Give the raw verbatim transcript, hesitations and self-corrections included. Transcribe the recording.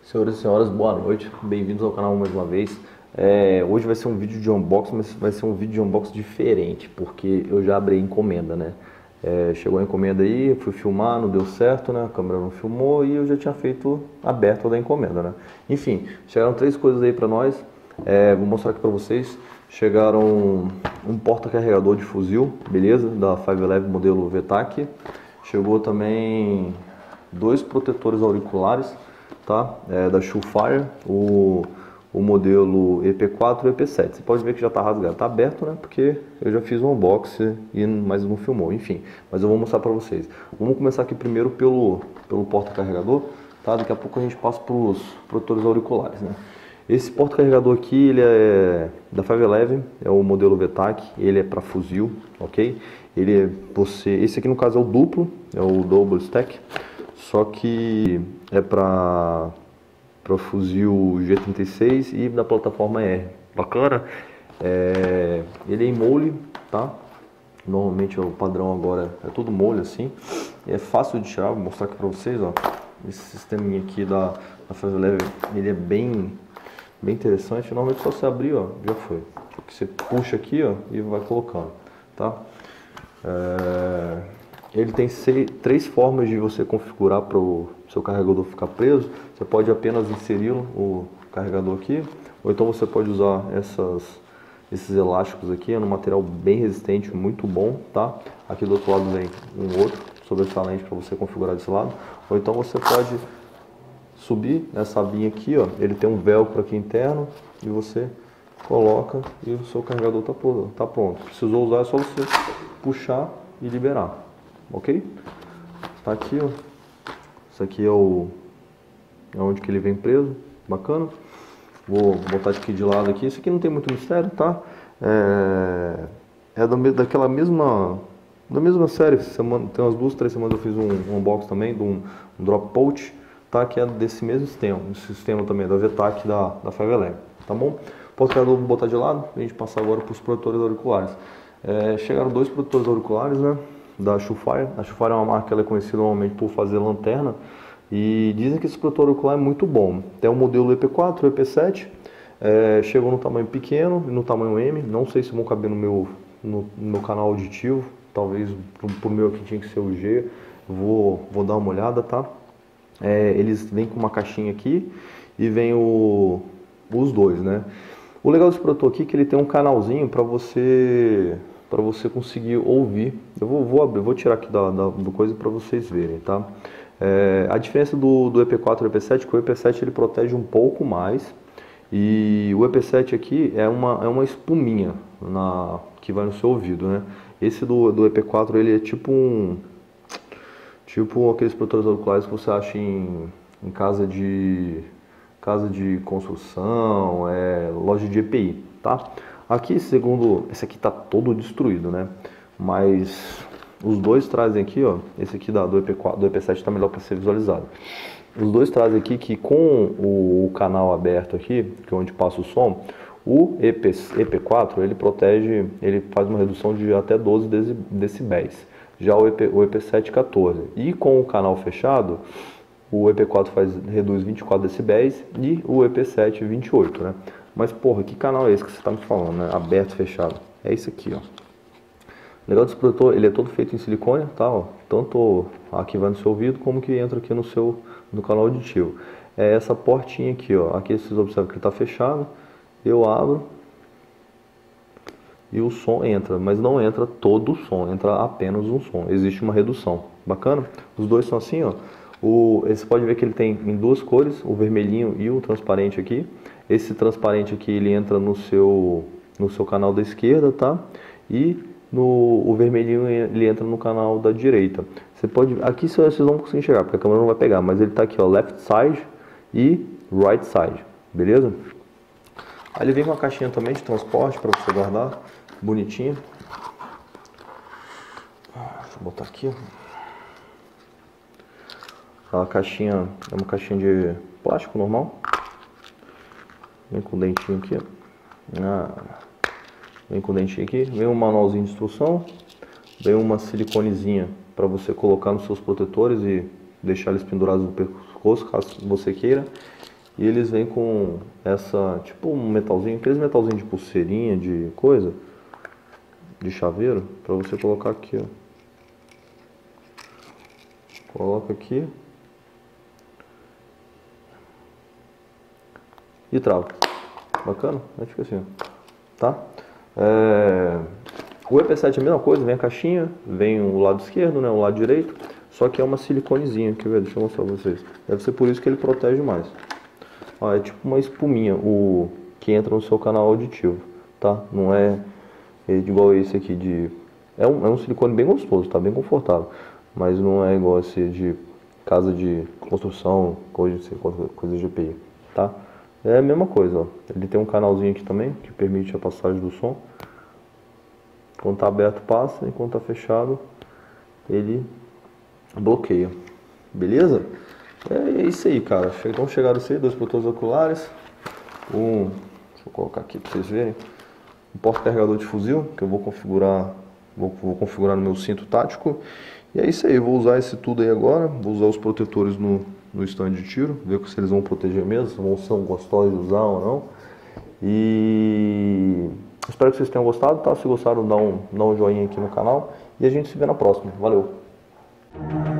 Senhoras e senhores, boa noite, bem-vindos ao canal mais uma vez. É, hoje vai ser um vídeo de unboxing, mas vai ser um vídeo de unboxing diferente, porque eu já abri a encomenda, né? É, chegou a encomenda aí, fui filmar, não deu certo, né? A câmera não filmou e eu já tinha feito aberto da encomenda, né? Enfim, chegaram três coisas aí pra nós, é, vou mostrar aqui pra vocês. Chegaram um, um porta-carregador de fuzil, beleza? Da Five Eleven modelo V TAC. Chegou também dois protetores auriculares, tá? É, da Surefire, o, o modelo E P quatro e E P sete. Você pode ver que já está rasgado, está aberto, né? Porque eu já fiz um unboxing, e, mas não filmou, enfim. Mas eu vou mostrar para vocês. Vamos começar aqui primeiro pelo, pelo porta-carregador, tá? Daqui a pouco a gente passa para os protetores auriculares, né? Esse porta-carregador aqui, ele é da Five Eleven, é o modelo V TAC, ele é para fuzil, ok? Ele é você, esse aqui no caso é o duplo, é o double stack, só que é para para fuzil G trinta e seis e da plataforma R. Bacana? É, ele é em mole, tá? Normalmente o padrão agora é tudo mole assim. É fácil de tirar, vou mostrar aqui para vocês, ó. Esse sisteminha aqui da, da Five Eleven, ele é bem bem interessante. Normalmente só você abrir, ó, já foi. Você puxa aqui, ó, e vai colocando, tá? É, ele tem seis, três formas de você configurar para o seu carregador ficar preso. Você pode apenas inseri-lo, o carregador aqui, ou então você pode usar essas, esses elásticos aqui, é um material bem resistente, muito bom, tá? Aqui do outro lado vem um outro sobressalente para você configurar desse lado, ou então você pode subir nessa abinha aqui, ó, ele tem um velcro aqui interno e você coloca e o seu carregador tá, tá pronto. Precisou usar, é só você puxar e liberar, ok? Tá aqui, ó. Isso aqui é o é onde que ele vem preso, bacana. Vou botar aqui de lado aqui. Isso aqui não tem muito mistério, tá? É, é da, daquela mesma da mesma série. Semana, tem umas duas, três semanas eu fiz um, um unboxing também de um, um drop pouch, tá? Que é desse mesmo sistema. Esse sistema também é da V TAC da, da Five Eleven, tá bom? Porta-carregador vou botar de lado, a gente passar agora para os protetores auriculares. É, chegaram dois protetores auriculares, né? Da Surefire. A Surefire é uma marca que ela é conhecida normalmente por fazer lanterna. E dizem que esse protetor auricular é muito bom. Tem o modelo E P quatro, E P sete. É, chegou no tamanho pequeno e no tamanho M. Não sei se vão caber no meu, no, no meu canal auditivo. Talvez pro meu aqui tinha que ser o G. Vou, vou dar uma olhada, tá? É, eles vêm com uma caixinha aqui e vem o, os dois, né? O legal desse protetor aqui é que ele tem um canalzinho para você para você conseguir ouvir. Eu vou, vou abrir, vou tirar aqui da, da do coisa para vocês verem, tá? É, a diferença do, do E P quatro e E P sete é que o E P sete ele protege um pouco mais e o E P sete aqui é uma, é uma espuminha na, que vai no seu ouvido, né? Esse do, do E P quatro ele é tipo um tipo aqueles protetores auriculares que você acha em, em casa de casa de construção, é, loja de E P I, tá? Aqui, segundo, esse aqui tá todo destruído, né? Mas os dois trazem aqui, ó, esse aqui da, do, E P quatro, do E P sete tá melhor para ser visualizado. Os dois trazem aqui que com o, o canal aberto aqui, que é onde passa o som, o E P, E P quatro ele protege, ele faz uma redução de até doze decibéis. Já o, EP, o E P sete quatorze. E com o canal fechado, o E P quatro faz, reduz vinte e quatro decibéis e o E P sete vinte e oito, né? Mas porra, que canal é esse que você está me falando, né? Aberto, fechado. É esse aqui, ó. O legal desse protetor, ele é todo feito em silicone, tá? Ó. Tanto aqui vai no seu ouvido, como que entra aqui no seu no canal auditivo. É essa portinha aqui, ó. Aqui vocês observam que ele está fechado. Eu abro e o som entra, mas não entra todo o som, entra apenas um som. Existe uma redução. Bacana? Os dois são assim, ó. O, você pode ver que ele tem em duas cores, o vermelhinho e o transparente aqui. Esse transparente aqui ele entra no seu, no seu canal da esquerda, tá? E no, o vermelhinho ele entra no canal da direita. Você pode, aqui vocês não conseguem enxergar porque a câmera não vai pegar, mas ele tá aqui, ó, left side e right side, beleza? Aí ele vem com uma caixinha também de transporte para você guardar, bonitinho. Deixa eu botar aqui, ó. A caixinha é uma caixinha de plástico normal. Vem com o dentinho aqui, ó. Ah, vem com o dentinho aqui. Vem um manualzinho de instrução. Vem uma siliconezinha para você colocar nos seus protetores e deixar eles pendurados no pescoço, caso você queira. E eles vêm com essa, tipo um metalzinho, aqueles metalzinhos de pulseirinha, de coisa, de chaveiro, pra você colocar aqui, ó. Coloca aqui. E trava. Bacana? Aí fica assim, ó. Tá? É... O E P sete é a mesma coisa, vem a caixinha, vem o lado esquerdo, né, o lado direito, só que é uma siliconezinha, quer ver? Deixa eu mostrar pra vocês. Deve ser por isso que ele protege mais. Ó, é tipo uma espuminha, o que entra no seu canal auditivo, tá? Não é igual esse aqui de... É um, é um silicone bem gostoso, tá? Bem confortável, mas não é igual esse de casa de construção, coisa, coisa de E P I, tá? É a mesma coisa, ó. Ele tem um canalzinho aqui também, que permite a passagem do som. Quando tá aberto passa, e quando tá fechado ele bloqueia. Beleza? É isso aí, cara. Então chegaram aí, dois protetores oculares. Um, deixa eu colocar aqui para vocês verem. Um porta-carregador de fuzil, que eu vou configurar, vou, vou configurar no meu cinto tático. E é isso aí, eu vou usar esse tudo aí agora. Vou usar os protetores no, no stand de tiro, ver se eles vão proteger mesmo, se vão ser gostosos de usar ou não. E espero que vocês tenham gostado, tá? Se gostaram, dá um, dá um joinha aqui no canal. E a gente se vê na próxima. Valeu!